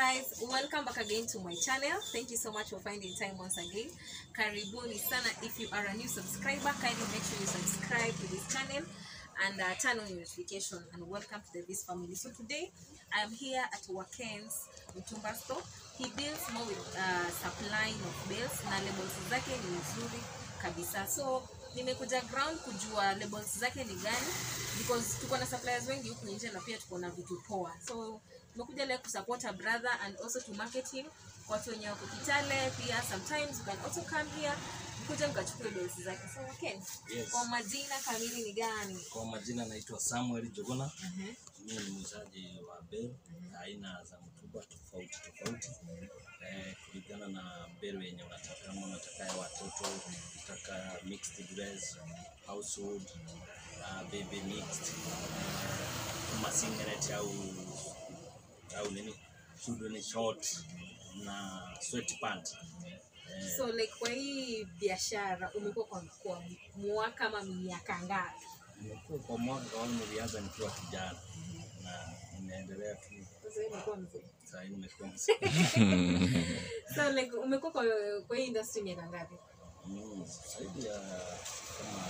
guys, welcome back again to my channel. Thank you so much for finding time once again. Karibuni sana. If you are a new subscriber, kindly make sure you subscribe to this channel and turn on your notification, and welcome to this family. So today I am here at Waken's Mtumba store. He deals more with supplying of bells na labels zake ni nzuri kabisa. So nimekuja ground kujua labels zake ni gani, because tuko na suppliers wengi huku nje na pia tuko na vitu poa. So nimekuja leo kusupport a brother and also to market him. Watu wenye wako Kitale pia, sometimes you can also come here kuja mkachukue bells zake. So Waken, yes. Kwa majina kamili ni gani? Kwa majina naitwa Samuel Jogona. Mimi ni muuzaji wa bell aina za Mtumba tofauti. Kulingana na bell yenye unataka, kama unataka ya watoto, unataka mixed dress, household, baby mixed, kama singlet au nini, children short na sweatpants. So like kwa hii biashara umekuwa kwa mwaka kama miaka ngapi? Nimekuwa kwa mwaka wangu nilianza nikiwa kijana na nimeendelea tu. Sasa nimekuwa mzee. Sasa nimekuwa mzee. So like umekuwa kwa hii industry miaka ngapi? Zaidi ya kama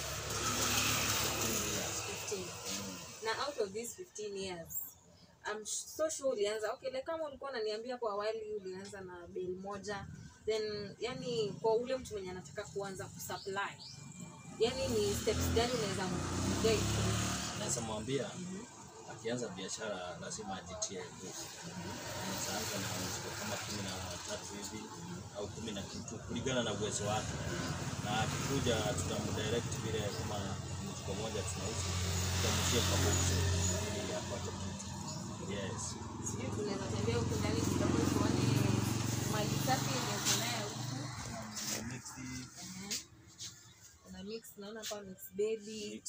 15 years. Na out of these 15 years, I'm so sure ulianza, okay, like kama ulikuwa unaniambia kwa awali ulianza na bell moja, then yani kwa ule mtu mwenye anataka kuanza kusupply, yani ni steps gani unaweza mguide? Naweza mwambia akianza biashara lazima ajitie nguvu. Anaanza na mzigo kama 13 hivi au 10 na kitu kulingana na uwezo wake. Na akikuja tutamdirect vile kama mzigo moja tunauza, tutamshia kwa box ili apate kitu. Yes. Sisi tunaweza tembea huko ndani kidogo tuone mali safi inayoenea huko. Kuna mix, naona kwa mix baby.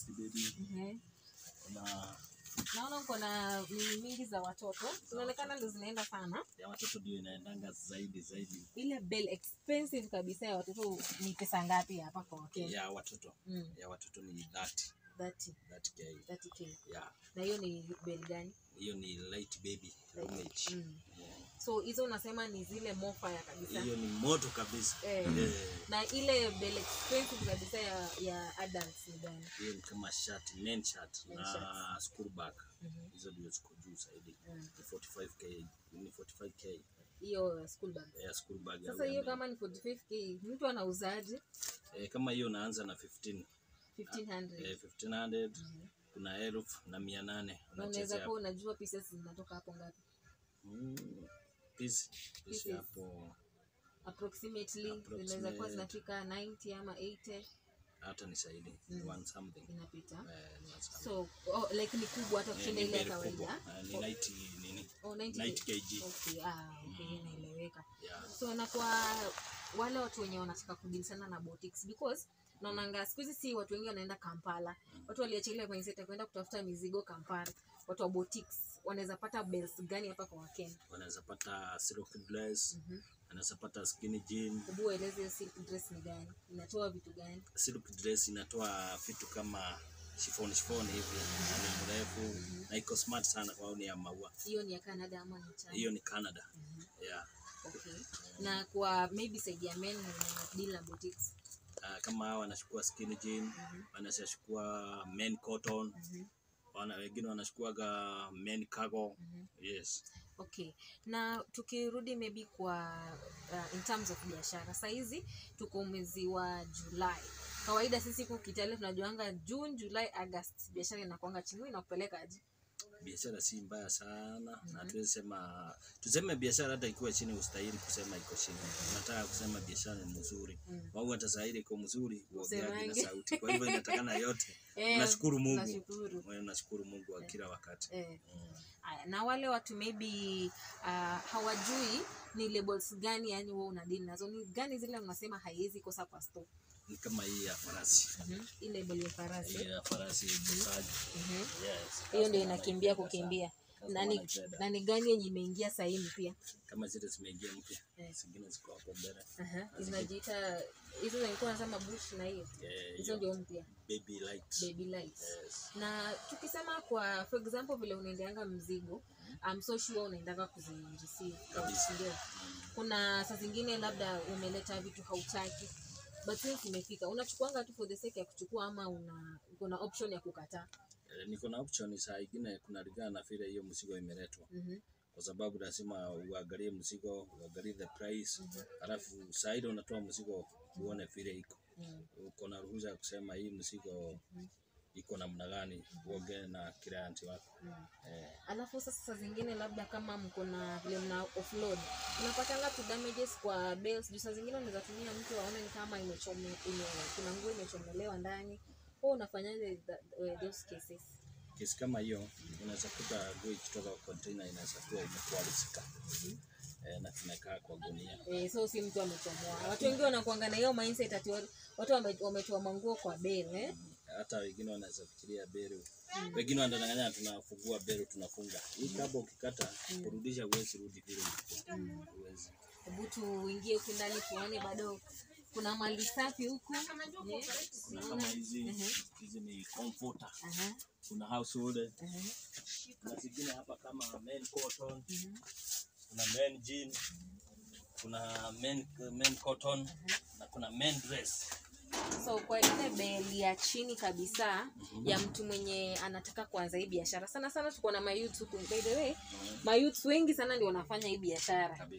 Naona kuna mingi za watoto. Inaonekana ndio zinaenda sana. Ya watoto ndio inaendanga zaidi. Ile bell expensive kabisa ya watoto ni pesa ngapi hapa kwa Waken? Ya watoto. Ya watoto ni 30K. Yeah. Na hiyo ni bell gani? Hiyo ni light baby image. So hizo unasema ni zile mofa ya kabisa. Hiyo ni moto kabisa. Na ile bell expensive kabisa ya adults ni gani? Hiyo ni kama shirt, men shirt na school bag. Hizo ndio ziko juu zaidi. 45K, ni 45K. Hiyo school bag. Yeah, school bag. Sasa hiyo kama ni 45K, mtu anauzaje? Kama hiyo naanza na 1500. 1500. Kuna 1000 na 800. Unaweza kuwa unajua pieces zinatoka hapo ngapi? Pieces hapo approximately zinaweza kuwa zinafika 90 ama 80. Hata ni zaidi 1 something inapita. So like ni kubwa hata kushinda ile kawaida. Ni 90 nini? 90 kg. Okay, inaeleweka. So na kwa wale watu wenye wanataka kudili sana na boutiques, because naonanga siku hizi si watu wengi wanaenda Kampala. Watu waliachilia mindset ya kwenda kutafuta mizigo Kampala. Watu wa boutiques wanaweza pata bells gani hapa kwa Waken? Wanaweza pata silk dress, wanaweza pata skinny jean. Hebu eleze hiyo silk dress ni gani? Inatoa vitu gani? Silk dress inatoa vitu kama chiffon hivi, ni mrefu na iko smart sana, kwa ni ya maua. Hiyo ni ya Canada ama ni China? Hiyo ni Canada. Yeah. Okay. Na kwa maybe side ya men deal na boutiques, kama hawa wanachukua skinny jean, wanachukua men cotton, wengine wanachukua men cargo. Yes. Okay. Na tukirudi maybe kwa in terms of biashara. Sasa hizi tuko mwezi wa July. Kawaida sisi kwa Kitale tunajuanga June, July, August biashara inakuanga chini na kupeleka aje? Biashara si mbaya sana. Na tuseme biashara hata ikiwa chini ustahili kusema iko chini. Nataka kusema biashara ni mzuri. Wao hata zaidi iko mzuri uongea na sauti. Kwa hivyo inatakana yote. Nashukuru Mungu. Nashukuru Mungu wa kila wakati. Na wale watu maybe hawajui ni labels gani yani wewe unadili nazo, ni gani zile unasema haiwezi kosa kwa store? Ni kama hii ya farasi. Ile label ya farasi. Ya farasi msaji. Yes. Hiyo ndio inakimbia kukimbia. Na ni gani yenye imeingia sasa hivi pia? Kama zile zimeingia mpya. Zingine ziko hapo mbele. Zinajiita hizo zilikuwa nasema bush na hiyo. Hizo ndio mpya. Baby light. Yes. Na tukisema kwa for example vile unaendeanga mzigo, I'm so sure unaendanga kuzireceive ndio. Kuna saa zingine labda umeleta vitu hautaki but since imefika unachukuanga tu for the sake ya kuchukua ama kuna option ya kukataa? Niko na option saa nyingine kunalingana na vile hiyo mzigo imeletwa. Kwa sababu lazima uangalie mzigo, uangalie the price, alafu saa ile unatoa mzigo uone vile iko. Uko na ruhusa kusema hii mzigo iko namna gani, uongee na client wako. Alafu sasa zingine labda kama mko na vile mna offload, unapatanga tu damages kwa bales. Juu saa zingine unaweza tumia mtu aone ni kama kuna nguo imechomelewa ndani. Wewe unafanyaje those cases? Kesi kama hiyo unaweza kuta nguo ikitoka kwa container inaweza kuwa imekwalisika. Na tumekaa kwa gunia. So si mtu amechomoa. Watu wengi wanakuanga na hiyo mindset ati watu wametoa manguo kwa bale. Hata wengine wanaweza fikiria bale. Wengine wanadanganya tunafungua bale tunafunga. Hii kabo ukikata kurudisha uwezi rudi vile uwezi. Hebu tuingie huko ndani tuone bado kuna mali safi huku. Kuna kama hizi ni comforter. Kuna household. Kuna zingine hapa kama men cotton. Kuna men jean, kuna men cotton, na kuna men dress. So kwa ile beli ya chini kabisa ya mtu mwenye anataka kuanza hii biashara. Sana sana tuko na mayouth huko. By the way, mayouth wengi sana ndio wanafanya hii biashara.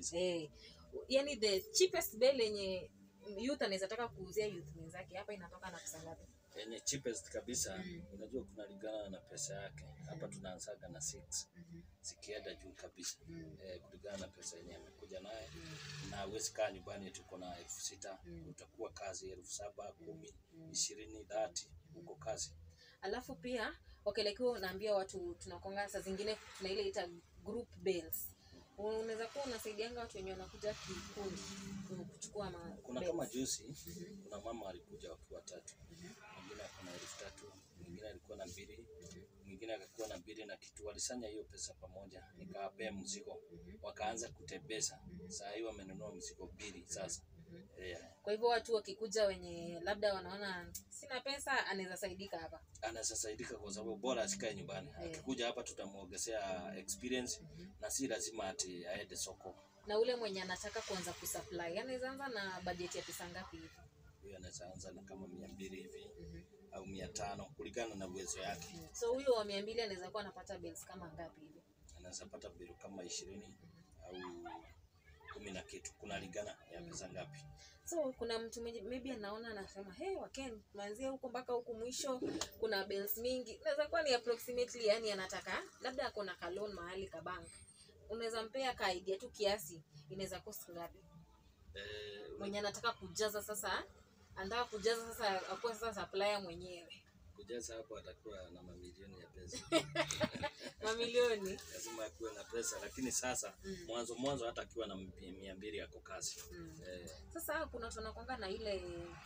Yani the cheapest beli yenye youth anaweza taka kuuzia youth wenzake hapa inatoka na pesa ngapi? Yenye cheapest kabisa, unajua kunalingana na pesa yake. Hapa tunaanzaga na 6. Zikienda juu kabisa. Kulingana na pesa yenye amekuja naye. Na uwezi kaa nyumbani tuko na 6,000, utakuwa kazi 7,000, 10,000, 20, 30 uko kazi. Alafu pia wakielekewa unaambia watu tunakonga saa zingine tuna ile ita group bales. Unaweza kuwa unasaidianga watu wenye wanakuja kikundi kuchukua kuna kama juzi kuna mama alikuja wakiwa 3. Mwingine akona 3,000, mwingine alikuwa na 2, mwingine akakuwa na 2 na kitu. Walisanya hiyo pesa pamoja, nikawapea mzigo, wakaanza kutembeza. Saa hiyo wamenunua mzigo 2 sasa. Kwa hivyo watu wakikuja wenye labda wanaona sina pesa anaweza saidika hapa. Anaweza saidika kwa sababu bora asikae nyumbani. Akikuja hapa tutamuongezea experience na si lazima ati aende soko. Na ule mwenye anataka kuanza kusupply, anaweza anza na budget ya pesa ngapi hivi? Huyo anaweza anza na kama 200 hivi au 500 kulingana na uwezo yake. So huyo wa 200 anaweza kuwa anapata bills kama ngapi hivi? Anaweza pata bill kama 20 au 10 na kitu, kunalingana ya pesa ngapi. So kuna mtu maybe anaona anasema hey Waken kuanzia huko mpaka huko mwisho kuna bills mingi. Inaweza kuwa ni approximately yani anataka labda ako na loan mahali ka bank. Unaweza mpea ka idea tu kiasi inaweza cost ngapi? Mwenye anataka kujaza sasa, anataka kujaza sasa akuwa sasa supplier mwenyewe. Kujaza hapo atakuwa na mamilioni ya pesa. Mamilioni. Lazima akuwe na pesa, lakini sasa mwanzo hata akiwa na 200 yako kazi. Sasa kuna tunakwanga na ile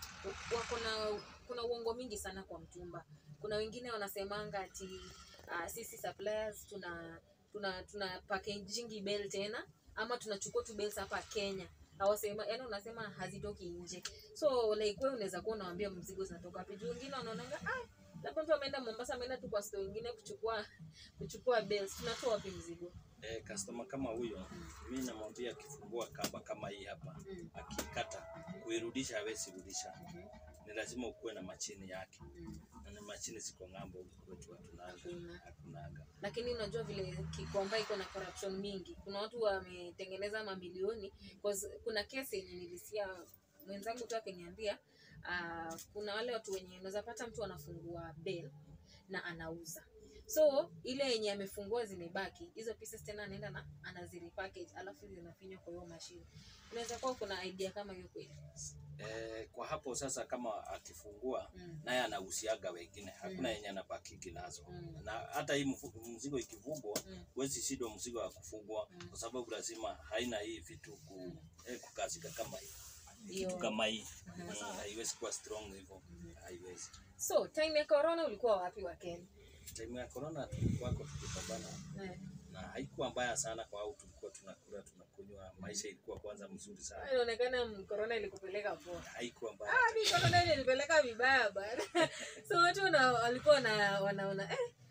kuna uongo mingi sana kwa Mtumba. Kuna wengine wanasemanga ati sisi suppliers tuna packaging belt tena ama tunachukua tu belts hapa Kenya. Hawasema yani unasema hazitoki nje. So like wewe unaweza kuwa unawaambia mzigo zinatoka wapi? Juu wengine wanaonanga labda mtu ameenda Mombasa ameenda tu kwa store nyingine kuchukua belts. Tunatoa wapi mzigo? Customer kama huyo mimi namwambia akifungua kamba kama hii hapa akikata kuirudisha hawezi rudisha. Ni lazima ukuwe na machine yake. Na machine ziko ngambo huko kwetu hakunaga. Lakini unajua vile Kikomba iko na corruption mingi. Kuna watu wametengeneza mamilioni kuna kesi yenye nilisikia mwenzangu tu akiniambia kuna wale watu wenye unaweza pata mtu anafungua bail na anauza. So ile yenye amefungua zimebaki, hizo pieces tena anaenda na anazirepackage alafu zinafinywa kwa hiyo machine. Unaweza kuwa kuna idea kama hiyo kweli? Kwa hapo sasa kama akifungua naye anahusiaga wengine, hakuna yenye anabakiki nazo. Na hata hii mzigo ikifungwa huwezi sido mzigo wa kufungwa kwa sababu lazima haina hii vitu kukazika kama hii. Kitu kama hii haiwezi kuwa strong hivyo, haiwezi. So time ya corona ulikuwa wapi Waken? Time ya corona tulikuwa tukipambana. Na haikuwa mbaya sana kwa au tulikuwa tunakula tunakunywa, maisha ilikuwa kwanza mzuri sana. Inaonekana corona ilikupeleka poa. Haikuwa mbaya. Mimi corona ilinipeleka vibaya bana. So watu walikuwa wanaona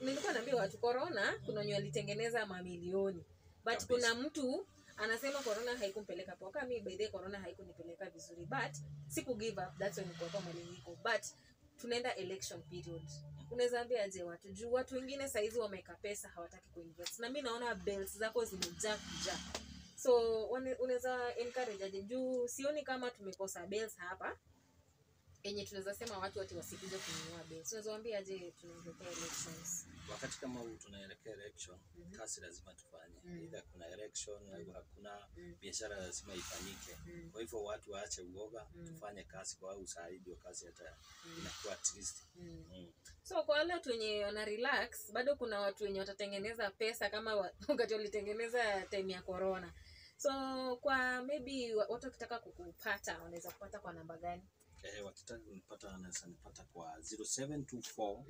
nilikuwa naambia watu corona kuna wenye walitengeneza mamilioni, but kabisa. Kuna mtu anasema corona haikumpeleka poa. Kama mimi by the corona haikunipeleka vizuri, but siku give up, that's when niko kama maliniko. But tunaenda election period, unaweza ambia aje watu juu watu wengine saizi wameka pesa hawataki kuinvest, na mimi naona bills zako zimejaa kuja. So unaweza encourage aje juu sioni kama tumekosa bills hapa yenye tunaweza sema watu wote wasikuje kununua bills. So unaweza aje tunaelekea elections. Wakati kama huu tunaelekea election, kazi lazima tufanye. Either kuna election au hakuna, biashara lazima ifanyike. Kwa hivyo watu waache uoga, tufanye kazi kwa usaidizi, kazi hata inakuwa at least. So kwa wale watu wenye wana relax, bado kuna watu wenye watatengeneza pesa kama wakati walitengeneza time ya corona. So kwa maybe watu wakitaka kukupata wanaweza kupata kwa namba gani? Wakitaka kunipata wanaweza nipata kwa 0724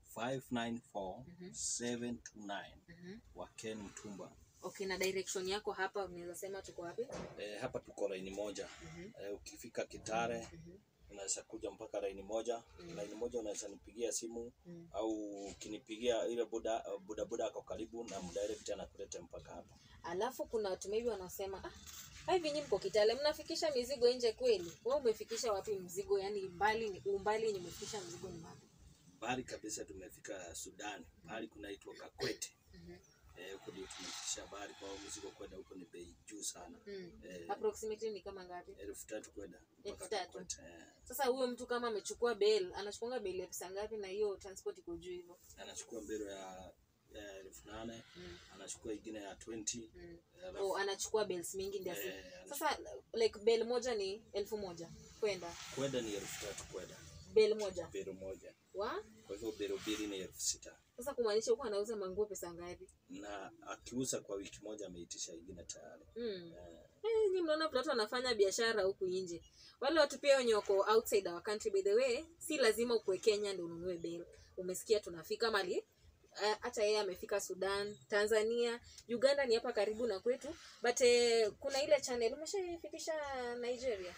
594 729 Waken Mtumba. Okay, na direction yako hapa unaweza sema tuko wapi? Hapa tuko line moja. Ukifika Kitare unaweza kuja mpaka line moja. Line moja unaweza nipigia simu au ukinipigia ile boda ako karibu na mdirect anakuleta mpaka hapa. Alafu kuna watu maybe wanasema hivi nyinyi mko Kitale mnafikisha mizigo nje kweli? Wewe umefikisha wapi mzigo? Yani umbali umefikisha mzigo ni wapi? Bali kabisa tumefika Sudan. Bali kunaitwa Kakwete. Huko ndio tumefikisha bali kwa mzigo kwenda huko ni bei juu sana. Approximately ni kama ngapi? 3,000 kwenda. 3,000. Sasa huyo mtu kama amechukua bail, anachukua bail ya pesa ngapi na hiyo transport iko juu hivyo? Anachukua bail ya 8,000, anachukua ingine ya 20. Anachukua bills mingi ndio. Sasa like bail moja ni 1,000 kwenda ni 3,000 kwenda. Bail moja. Kwa hivyo bail ni 6,000. Sasa kumaanisha huko anauza manguo pesa ngapi? Na akiuza kwa wiki moja ameitisha ingine tayari. Nyinyi mnaona watu wanafanya biashara huku nje. Wale watu pia wenye wako outside our country, by the way, si lazima ukue Kenya ndio ununue bail. Umesikia tunafika mali hata yeye amefika Sudan, Tanzania, Uganda ni hapa karibu na kwetu, but kuna ile channel umeshafikisha Nigeria.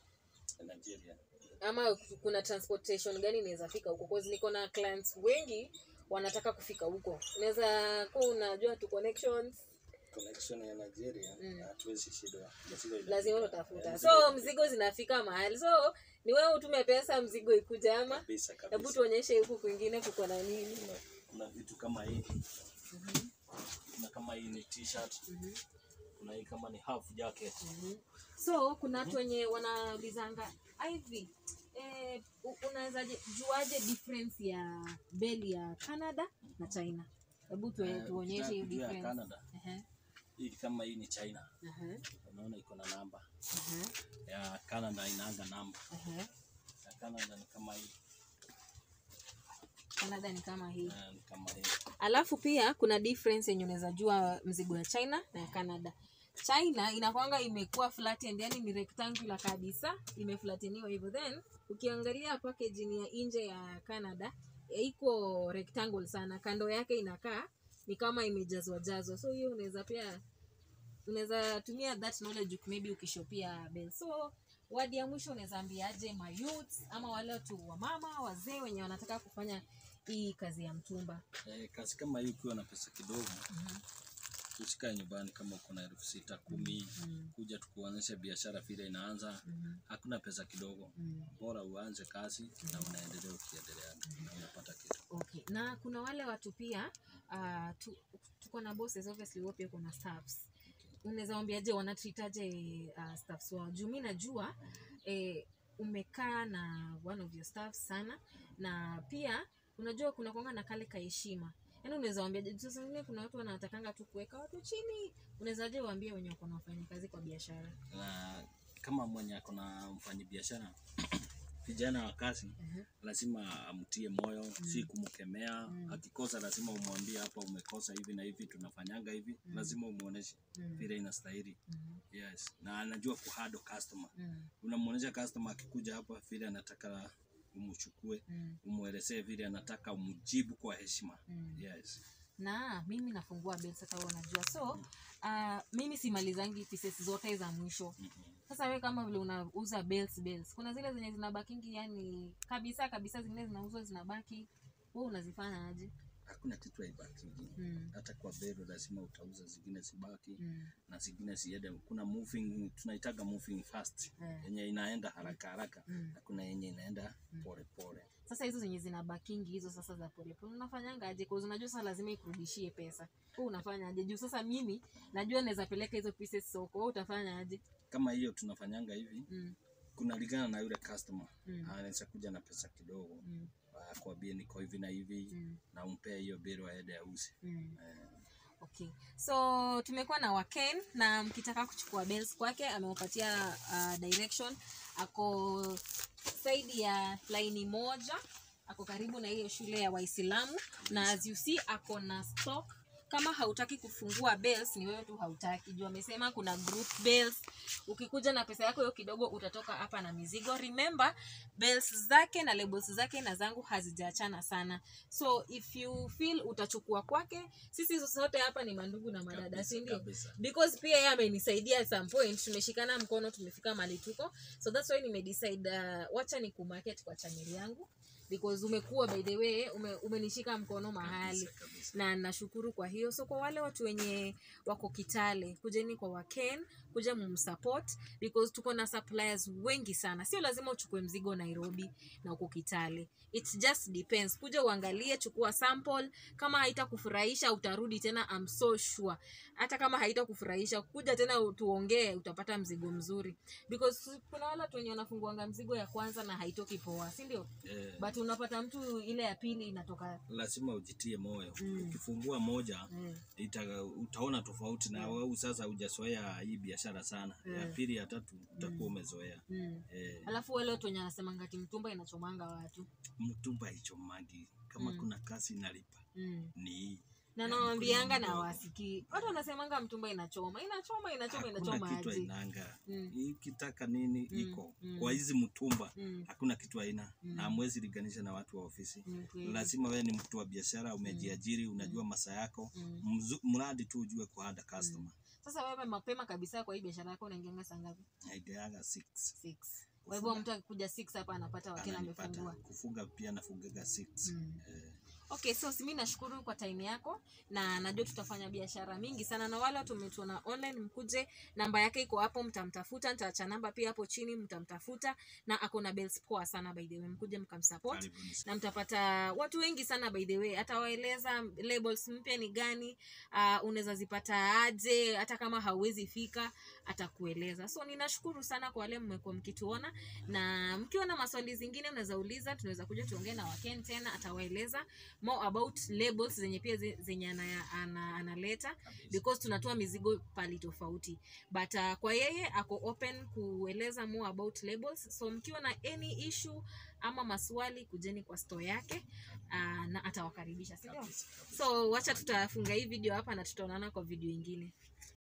Ama kuna transportation gani inaweza fika huko? Cause niko na clients wengi wanataka kufika huko. Unaweza kwa unajua tu connection ya Nigeria, hatuwezi shida. Lazima utafuta. So mzigo zinafika mahali. So ni wewe utume pesa mzigo ikuje ama? Hebu tuonyeshe huko kwingine kuko na nini. Kuna vitu kama hivi. Kuna kama hii ni t-shirt. Kuna hii kama ni half jacket. So kuna watu wenye wanaulizanga hivi unaweza juaje difference ya beli ya Canada na China? Hebu tuonyeshe hiyo difference. Canada. Hii kama hii ni China. Unaona iko na namba. Ya Canada inaanga namba. Ya Canada ni kama hii. Canada ni kama hii. Ni kama hii. Alafu pia kuna difference yenye unaweza jua mzigo ya China na ya Canada. China inakuanga imekuwa flattened, yani ni rectangular kabisa, imeflatteniwa hivyo. Then ukiangalia packaging ya nje ya Canada iko rectangle sana, kando yake inakaa ni kama imejazwa. So hiyo unaweza tumia that knowledge maybe ukishopia bell. So wadi ya mwisho unaweza ambiaje ma youth ama wale watu wa mama wazee wenye wanataka kufanya hii kazi ya mtumba? Kazi kama hii ukiwa na pesa kidogo, usikae nyumbani kama uko na 6,000 10, kuja tukuanzisha biashara vile inaanza. Hakuna pesa kidogo. Bora uanze kazi na unaendelea ukiendelea na unapata kitu. Okay. Na kuna wale watu pia tuko na bosses, obviously wao pia kuna staffs. Unaweza waambiaje wanatreataje staffs wao? Juu mimi najua umekaa na one of your staffs sana, na pia unajua kuna kuanga na kale kaheshima. Yaani unaweza waambia sasa wengine kuna watu wanatakanga tu kuweka watu chini. Unawezaje waambie wenye wako na wafanya kazi kwa biashara? Na kama mwenye ako na mfanya biashara vijana wa kazi, lazima amtie moyo, si kumkemea. Akikosa lazima umwambie hapa umekosa hivi na hivi, tunafanyanga hivi. Lazima umuoneshe vile inastahili. Yes. Na anajua kuhandle customer. Unamuonesha customer akikuja hapa vile anataka umchukue, umuelezee vile anataka, umjibu kwa heshima. Yes. Na mimi nafungua bell sasa unajua. So mimi simalizangi pieces zote za mwisho. Sasa wewe kama vile unauza bells, kuna zile zenye zinabakingi, yani kabisa zingine zinauzwa zinabaki, wewe unazifanya aje? hakuna kitu haibaki. Hata kwa bero lazima utauza, zingine zibaki na zingine ziende. Kuna moving, tunaitaga moving fast, yenye inaenda haraka haraka, na kuna yenye inaenda pole pole. Sasa hizo zenye zinabakingi hizo sasa za pole pole unafanyanga aje? Kwa unajua sasa lazima ikurudishie pesa. Wewe unafanya aje? Juu sasa mimi najua naweza peleka hizo pieces soko. Wewe utafanya aje? Kama hiyo tunafanyanga hivi, kuna ligana na yule customer. Anaweza kuja na pesa kidogo. Akwambie niko hivi na hivi, na umpe hiyo bero aende auze. Okay. So tumekuwa na Waken, na mkitaka kuchukua bells kwake amewapatia direction. Ako side ya line moja, ako karibu na hiyo shule ya Waislamu, na as you see ako na stock. Kama hautaki kufungua bells ni wewe tu hautaki. Juu amesema kuna group bells. Ukikuja na pesa yako hiyo kidogo utatoka hapa na mizigo. Remember, bells zake na labels zake na zangu hazijaachana sana. So if you feel utachukua kwake, sisi sote hapa ni mandugu na madada, si ndio? Because pia yeye amenisaidia at some point, tumeshikana mkono tumefika mahali tuko. So that's why nimedecide wacha ni kumarket kwa channel yangu. Because umekuwa by the way umenishika mkono mahali na nashukuru kwa hiyo. So kwa wale watu wenye wako Kitale, kujeni kwa Waken, kuja mumsupport because tuko na suppliers wengi sana. Sio lazima uchukue mzigo Nairobi na uko Kitale. It just depends. Kuja uangalie, chukua sample. Kama haitakufurahisha utarudi tena, I'm so sure. Hata kama haitakufurahisha kuja tena tuongee, utapata mzigo mzuri. Because kuna wale watu wenye wanafunguanga mzigo ya kwanza na haitoki poa, si ndio? But unapata mtu ile ya pili inatoka. Lazima ujitie moyo. Ukifungua moja utaona tofauti, na wewe sasa hujazoea hii biashara sana. Ya pili ya tatu utakuwa umezoea. Alafu wale watu wenye wanasema ngati Mtumba inachomanga watu. Mtumba ichomangi. Kama kuna kazi inalipa. Ni na nawaambianga na wasiki. Watu wanasemanga Mtumba inachoma kitu aje. Inanga. Ikitaka nini iko. Kwa hizi Mtumba hakuna kitu haina. Na hamwezi liganisha na watu wa ofisi. Lazima wewe ni mtu wa biashara, umejiajiri, unajua masaa yako. Mradi tu ujue kuhada customer. Sasa wewe mapema kabisa kwa hii biashara yako unaingianga saa ngapi? Naingianga 6. Kwa hivyo mtu akikuja 6 hapa anapata Waken amefungua. Kufunga pia nafungaga 6. Okay, so mimi nashukuru kwa time yako, na najua tutafanya biashara mingi sana. Na wale watu umetuona online, mkuje, namba yake iko hapo, mtamtafuta. Nitaacha namba pia hapo chini, mtamtafuta, na ako na bells poa sana by the way. Mkuje mkamsupport na mtapata watu wengi sana by the way. Hata waeleza labels mpya ni gani, unaweza zipata aje, hata kama hauwezi fika atakueleza. So ninashukuru sana kwa wale mmekuwa mkituona, na mkiona maswali zingine mnaweza uliza, tunaweza kuja tuongee na Waken tena, atawaeleza more about labels zenye pia zenye analeta, because tunatoa mizigo pali tofauti. But kwa yeye ako open kueleza more about labels. So mkiwa na any issue ama maswali, kujeni kwa store yake, na atawakaribisha, sio? So wacha tutafunga hii video hapa na tutaonana kwa video nyingine.